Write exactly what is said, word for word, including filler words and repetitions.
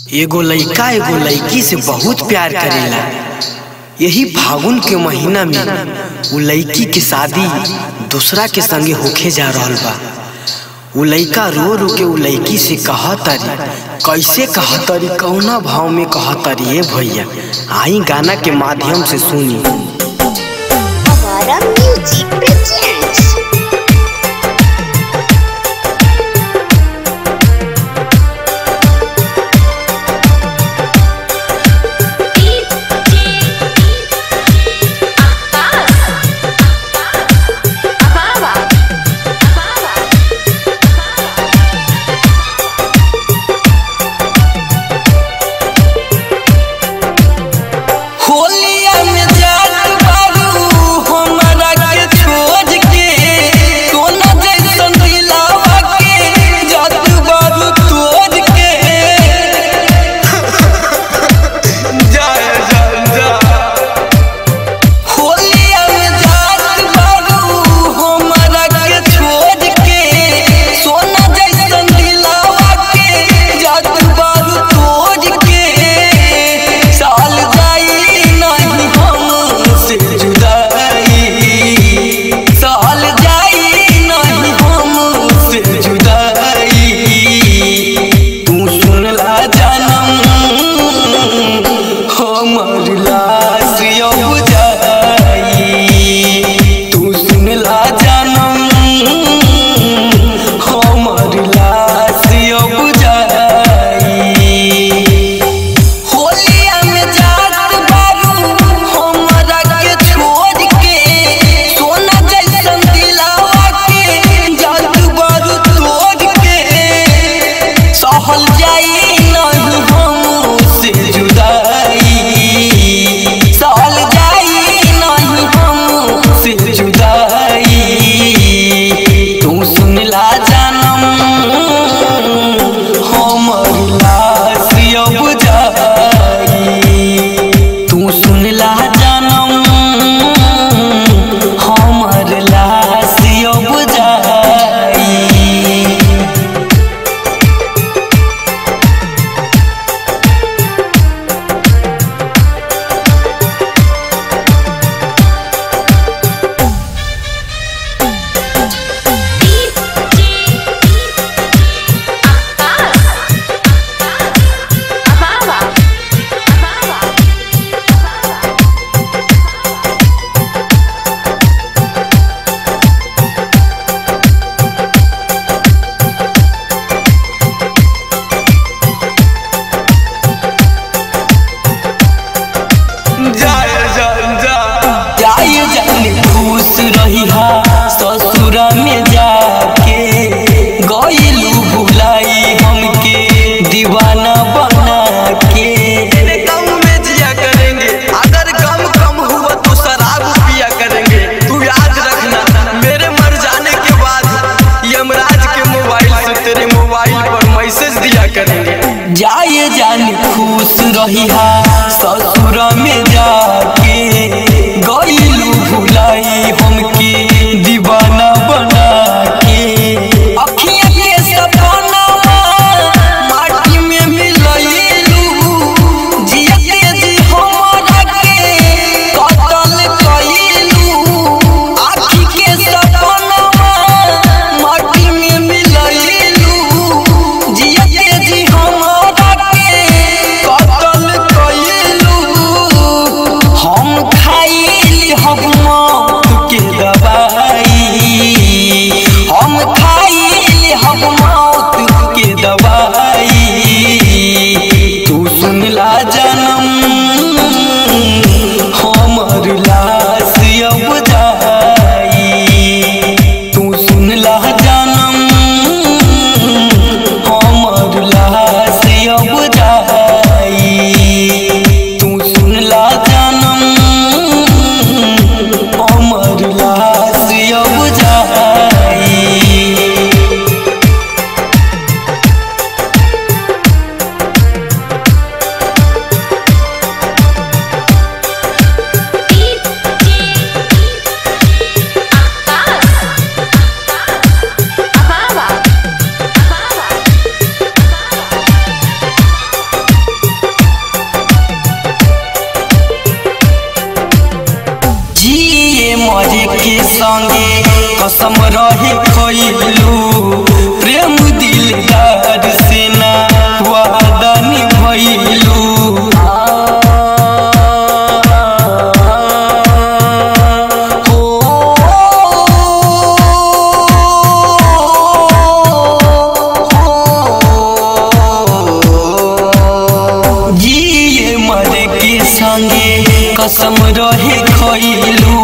एगो लइका एगो लइकी से बहुत प्यार करेला। यही फागुन के महीना में वो लइकी की शादी दूसरा के संगे होके जा रहल बा। वो लइका रो रो के वो लइकी से कहतरी, कैसे कहतरी, कौना भाव में कहतरी। ये भैया आई गाना के माध्यम से सुनी। हमारा म्यूजिक प्रेजेंट्स ससुरा में जाके गइलू भुलाई हमके दीवाना बना के। तेरे गम में जिया करेंगे, अगर गम कम हुआ तो शराब पिया करेंगे। तू याद रखना, मेरे मर जाने के बाद यमराज के मोबाइल से तेरे मोबाइल पर मैसेज दिया करेंगे। जाए जान खुश रहिहा ससुरा में जाके गइलू भुलाई हमके दीवाना बना के। अखियां के सपना माटी में मिलैलू, जियते जी हमरा के कतल कइलू। आँखी के सपना माटी में मिलैलू, जियते जी हमरा के कतल कइलू। हम खाइल हम मौत के दवाई, हम खाइल हम मौत के दवाई। तू सुनला जनम हमर लाश अब जाई। तू सुनला जनम हमर लाश अब जाई। तू सुनला जनम हमर लाश अब जाई। संगे कसम रहे खइलू प्रेम दिलदार से ना वादा निभइलू जिए मरे के संगे कसम रहे खइलू